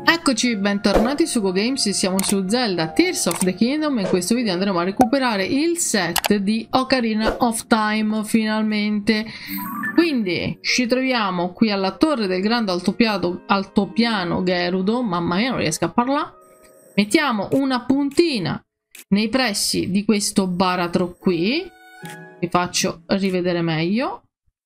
Eccoci, bentornati su GoGames, siamo su Zelda Tears of the Kingdom e in questo video andremo a recuperare il set di Ocarina of Time, finalmente. Quindi ci troviamo qui alla torre del grande altopiano Gerudo, mamma mia non riesco a parlare. Mettiamo una puntina nei pressi di questo baratro qui, vi faccio rivedere meglio.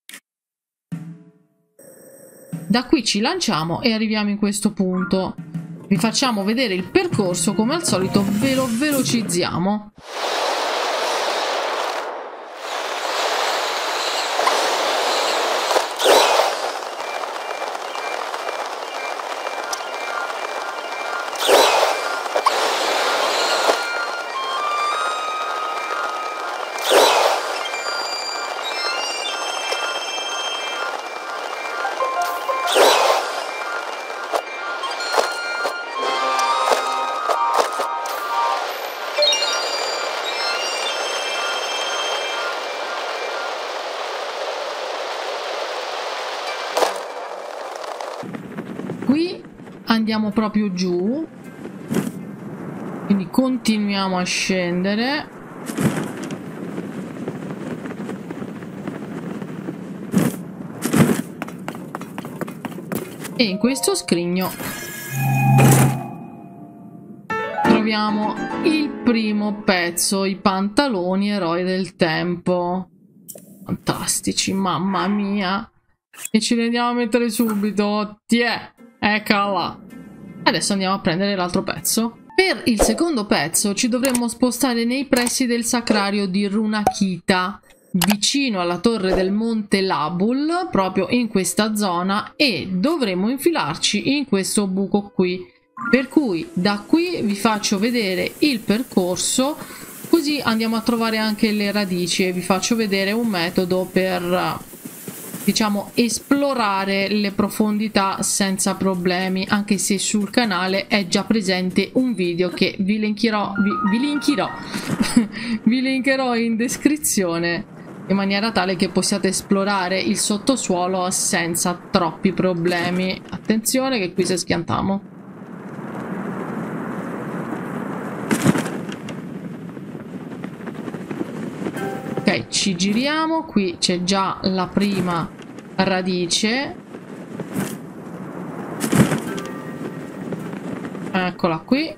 Da qui ci lanciamo e arriviamo in questo punto. Vi facciamo vedere il percorso, come al solito ve lo velocizziamo. Qui andiamo proprio giù, quindi continuiamo a scendere. E in questo scrigno troviamo il primo pezzo, i pantaloni eroi del tempo. Fantastici, mamma mia. E ci li andiamo a mettere subito. Tiè, eccola. Adesso andiamo a prendere l'altro pezzo. Per il secondo pezzo ci dovremmo spostare nei pressi del sacrario di Runakita, vicino alla torre del monte Labul, proprio in questa zona, e dovremo infilarci in questo buco qui. Per cui da qui vi faccio vedere il percorso, così andiamo a trovare anche le radici e vi faccio vedere un metodo per, diciamo, esplorare le profondità senza problemi, anche se sul canale è già presente un video che vi linkerò vi linkerò in descrizione, in maniera tale che possiate esplorare il sottosuolo senza troppi problemi. Attenzione che qui se schiantiamo. Ok, ci giriamo, qui c'è già la prima radice. Eccola qui.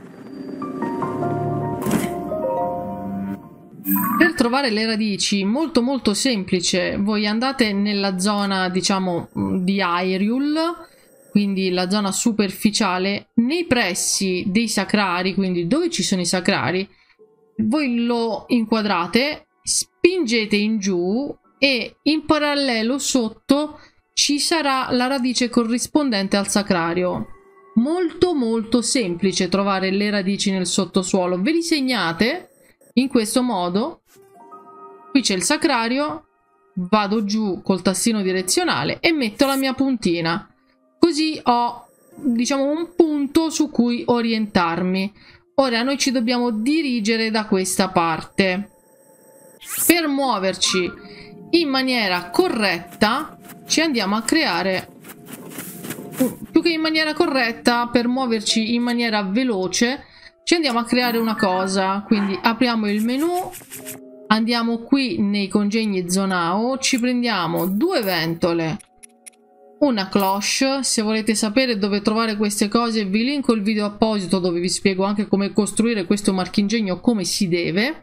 Per trovare le radici, molto semplice, voi andate nella zona, diciamo, di Hyrule, quindi la zona superficiale, nei pressi dei sacrari, quindi dove ci sono i sacrari, voi lo inquadrate, spingete in giù e in parallelo sotto ci sarà la radice corrispondente al sacrario. Molto semplice trovare le radici nel sottosuolo. Ve li segnate in questo modo. Qui c'è il sacrario, vado giù col tastino direzionale e metto la mia puntina, così ho, diciamo, un punto su cui orientarmi. Ora noi ci dobbiamo dirigere da questa parte. Per muoverci in maniera corretta ci andiamo a creare, più che in maniera corretta, per muoverci in maniera veloce ci andiamo a creare una cosa. Quindi apriamo il menu, andiamo qui nei congegni Zonao, ci prendiamo 2 ventole, una cloche. Se volete sapere dove trovare queste cose vi linko il video apposito dove vi spiego anche come costruire questo marchingegno come si deve.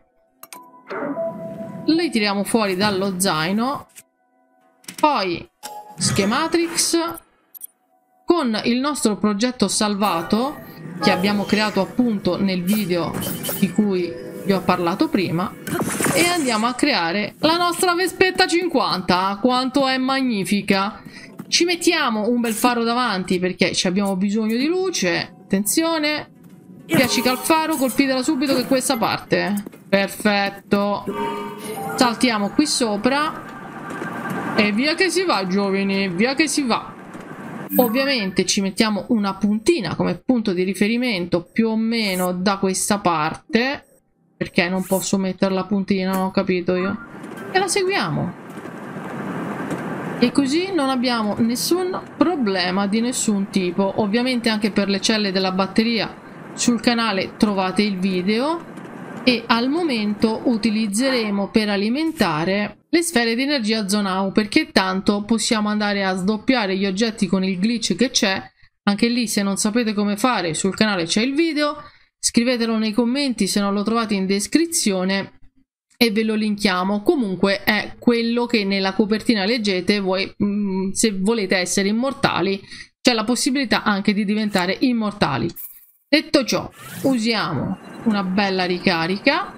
Le tiriamo fuori dallo zaino, poi schematrix con il nostro progetto salvato che abbiamo creato appunto nel video di cui vi ho parlato prima, e andiamo a creare la nostra Vespetta 50. Quanto è magnifica! Ci mettiamo un bel faro davanti perché ci abbiamo bisogno di luce. Attenzione, piaccica il faro, colpitela subito che questa parte. Perfetto. Saltiamo qui sopra e via che si va, giovani, via che si va. Ovviamente ci mettiamo una puntina come punto di riferimento più o meno da questa parte, perché non posso mettere la puntina, non ho capito io, e la seguiamo. E così non abbiamo nessun problema di nessun tipo. Ovviamente anche per le celle della batteria sul canale trovate il video e al momento utilizzeremo per alimentare le sfere di energia Zonao, perché tanto possiamo andare a sdoppiare gli oggetti con il glitch che c'è. Anche lì, se non sapete come fare, sul canale c'è il video, scrivetelo nei commenti se non lo trovate in descrizione e ve lo linkiamo. Comunque è quello che nella copertina leggete. Voi, se volete essere immortali, c'è la possibilità anche di diventare immortali. Detto ciò, usiamo una bella ricarica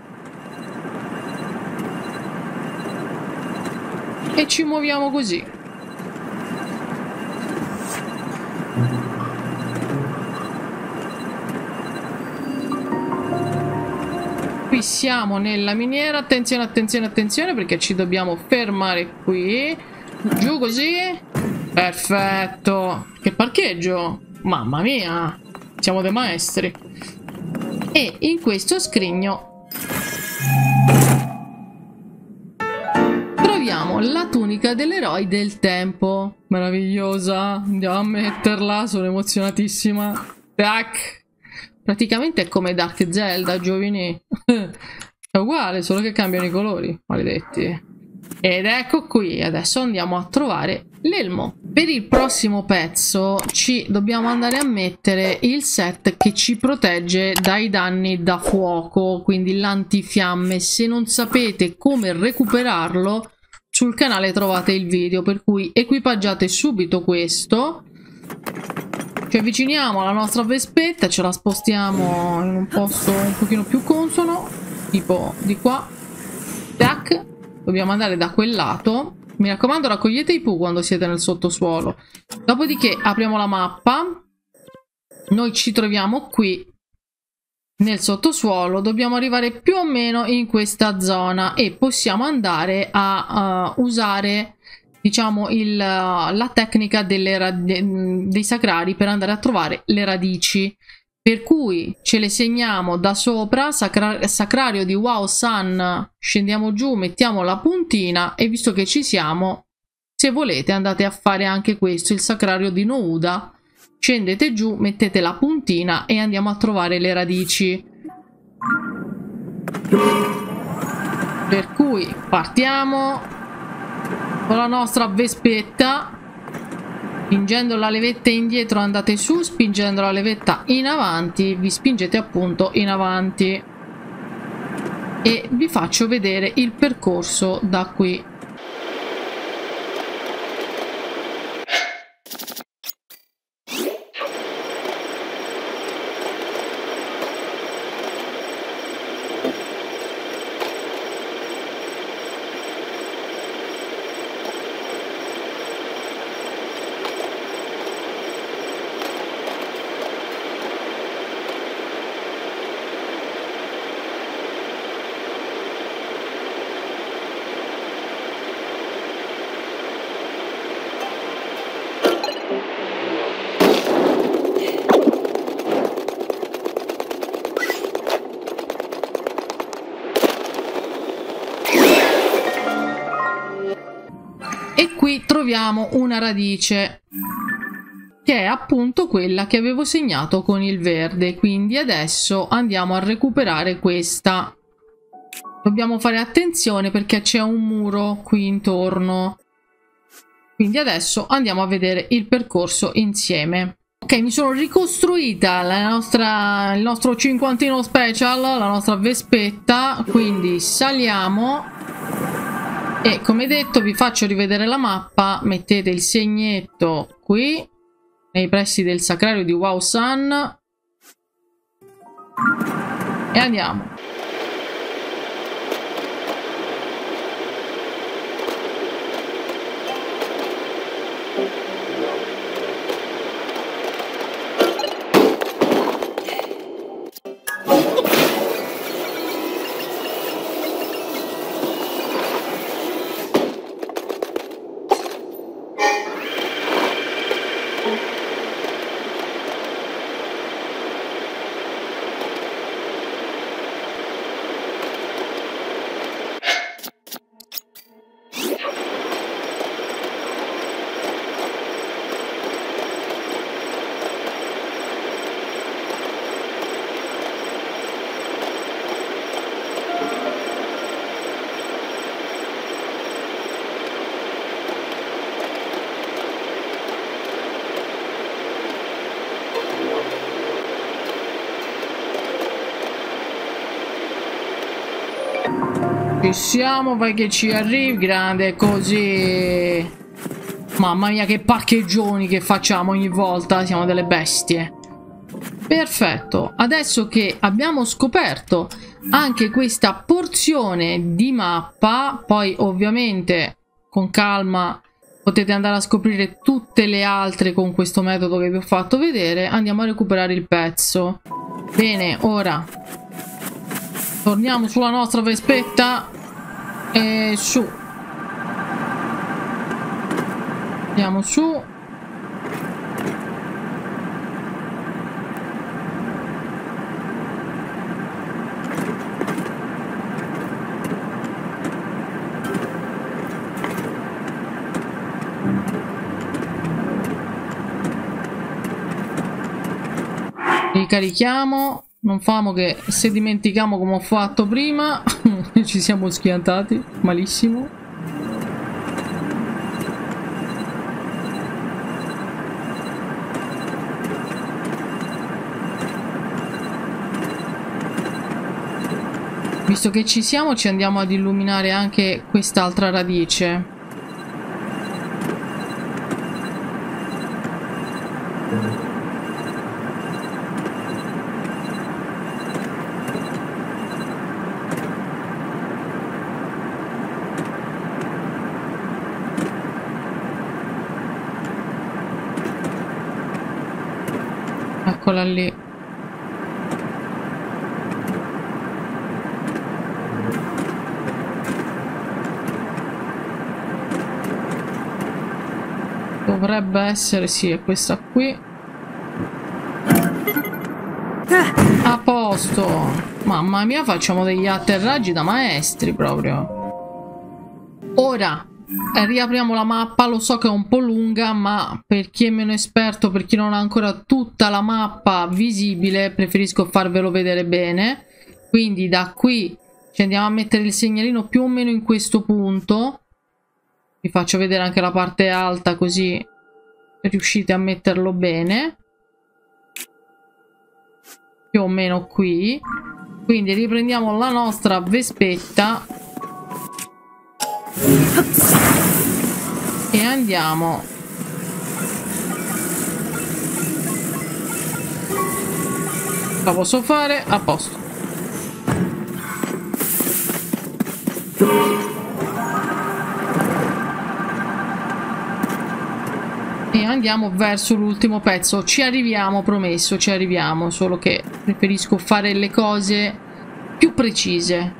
e ci muoviamo così. Qui siamo nella miniera. Attenzione, attenzione, attenzione, perché ci dobbiamo fermare qui. Giù così. Perfetto. Che parcheggio. Mamma mia. Siamo dei maestri. E in questo scrigno troviamo la tunica dell'eroe del tempo. Meravigliosa. Andiamo a metterla. Sono emozionatissima. Tac. Praticamente è come Dark Zelda, giovani. È uguale, solo che cambiano i colori, maledetti. Ed ecco qui, adesso andiamo a trovare l'elmo. Per il prossimo pezzo ci dobbiamo andare a mettere il set che ci protegge dai danni da fuoco, quindi l'antifiamme. Se non sapete come recuperarlo, sul canale trovate il video, per cui equipaggiate subito questo. Ci avviciniamo alla nostra vespetta, ce la spostiamo in un posto un pochino più consono, tipo di qua. Tac, dobbiamo andare da quel lato. Mi raccomando, raccogliete i Pooh quando siete nel sottosuolo. Dopodiché apriamo la mappa. Noi ci troviamo qui nel sottosuolo. Dobbiamo arrivare più o meno in questa zona e possiamo andare a usare, diciamo, la tecnica dei sacrari per andare a trovare le radici. Per cui ce le segniamo da sopra, sacrario di Wow Sun, scendiamo giù, mettiamo la puntina e visto che ci siamo, se volete andate a fare anche questo, il sacrario di Nouda, scendete giù, mettete la puntina e andiamo a trovare le radici. Per cui partiamo con la nostra vespetta. Spingendo la levetta indietro andate su, spingendo la levetta in avanti vi spingete appunto in avanti. E vi faccio vedere il percorso da qui. E qui troviamo una radice che è appunto quella che avevo segnato con il verde, quindi adesso andiamo a recuperare questa. Dobbiamo fare attenzione perché c'è un muro qui intorno, quindi adesso andiamo a vedere il percorso insieme. Ok, mi sono ricostruita il nostro cinquantino special, la nostra vespetta, quindi saliamo. E come detto vi faccio rivedere la mappa, mettete il segnetto qui, nei pressi del sacrario di Wow Sun, e andiamo. Ci siamo, vai che ci arrivi. Grande così. Mamma mia, che parcheggioni che facciamo ogni volta. Siamo delle bestie. Perfetto. Adesso che abbiamo scoperto anche questa porzione di mappa, poi ovviamente con calma potete andare a scoprire tutte le altre con questo metodo che vi ho fatto vedere. Andiamo a recuperare il pezzo. Bene, ora torniamo sulla nostra vespetta e su. Andiamo su. Ricarichiamo. Non famo che se dimentichiamo come ho fatto prima ci siamo schiantati malissimo. Visto che ci siamo, ci andiamo ad illuminare anche quest'altra radice. Eccola lì. Dovrebbe essere, sì, è questa qui. A posto. Mamma mia, facciamo degli atterraggi da maestri proprio. Ora riapriamo la mappa. Lo so che è un po' lunga, ma per chi è meno esperto, per chi non ha ancora tutta la mappa visibile, preferisco farvelo vedere bene. Quindi da qui ci andiamo a mettere il segnalino più o meno in questo punto. Vi faccio vedere anche la parte alta, così riuscite a metterlo bene. Più o meno qui. Quindi riprendiamo la nostra vespetta e andiamo la posso fare? A posto. E andiamo verso l'ultimo pezzo. Ci arriviamo, promesso, ci arriviamo, solo che preferisco fare le cose più precise.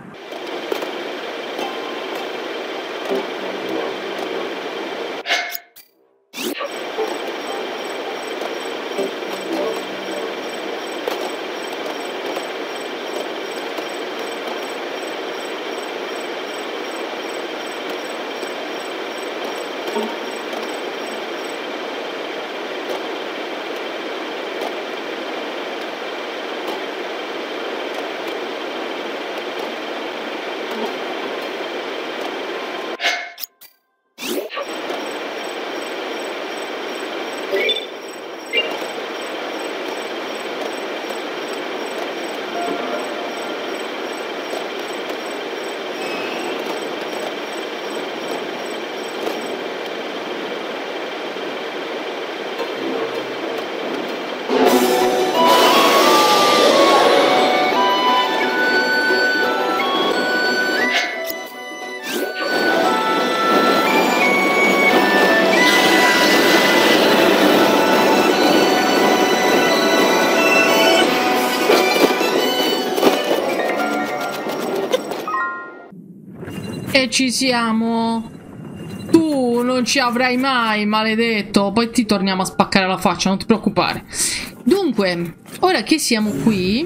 E ci siamo. Tu non ci avrai mai, maledetto. Poi ti torniamo a spaccare la faccia, non ti preoccupare. Dunque, ora che siamo qui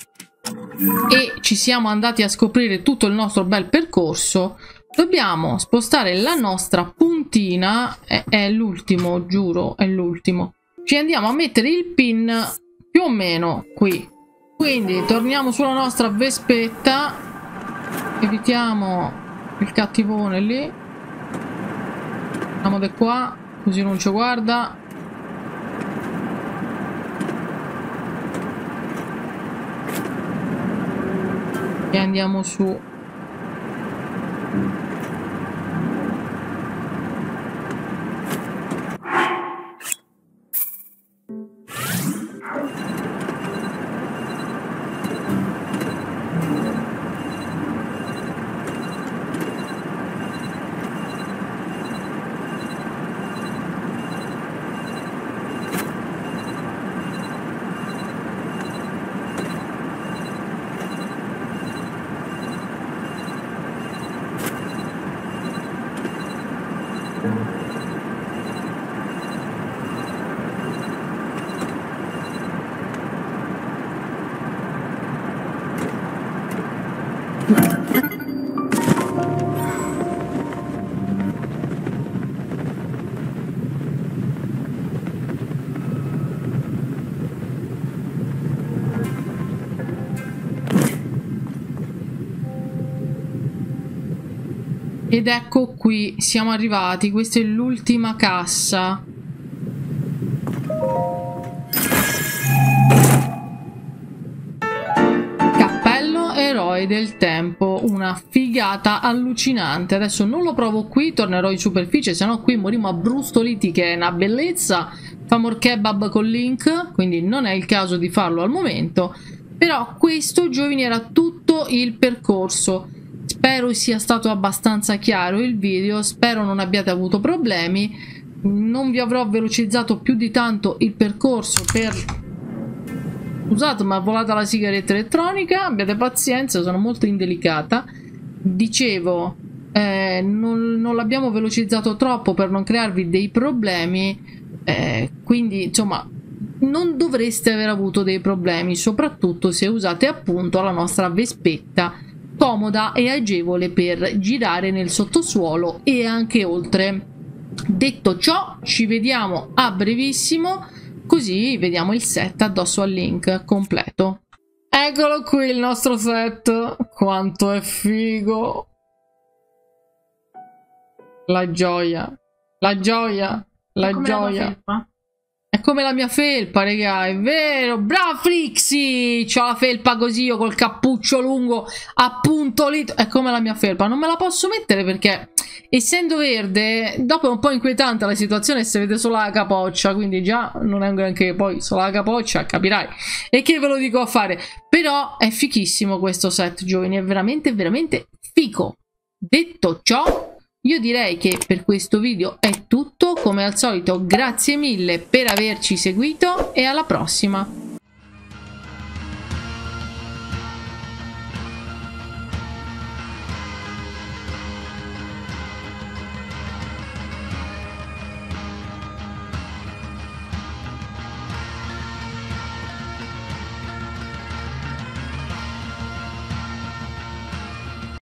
e ci siamo andati a scoprire tutto il nostro bel percorso, dobbiamo spostare la nostra puntina. È l'ultimo, giuro, è l'ultimo. Ci andiamo a mettere il pin più o meno qui. Quindi torniamo sulla nostra vespetta. Evitiamo il cattivone lì. Andiamo di qua, così non ci guarda. E andiamo su. Ed ecco qui, siamo arrivati, questa è l'ultima cassa. Cappello eroe del tempo, una figata allucinante. Adesso non lo provo qui, tornerò in superficie, se no qui moriamo abbrustoliti, che è una bellezza. Famor kebab con Link, quindi non è il caso di farlo al momento. Però questo, giovani, era tutto il percorso. Spero sia stato abbastanza chiaro il video, spero non abbiate avuto problemi. Non vi avrò velocizzato più di tanto il percorso per... Scusate, ma è volata la sigaretta elettronica, abbiate pazienza, sono molto indelicata. Dicevo, non l'abbiamo velocizzato troppo per non crearvi dei problemi, quindi insomma non dovreste aver avuto dei problemi, soprattutto se usate appunto la nostra Vespetta, comoda e agevole per girare nel sottosuolo e anche oltre. Detto ciò, ci vediamo a brevissimo, così vediamo il set addosso al Link completo. Eccolo qui il nostro set, quanto è figo! La gioia, la gioia, la gioia. È come la mia felpa, raga, è vero. Bravo Frixie! C'ho la felpa così, io col cappuccio lungo, appunto lì. È come la mia felpa. Non me la posso mettere perché, essendo verde, dopo è un po' inquietante la situazione se vede solo la capoccia. Quindi già non è un granché, poi solo la capoccia, capirai. E che ve lo dico a fare? Però è fichissimo questo set, giovani. È veramente, veramente fico. Detto ciò, io direi che per questo video è tutto. Come al solito, grazie mille per averci seguito e alla prossima!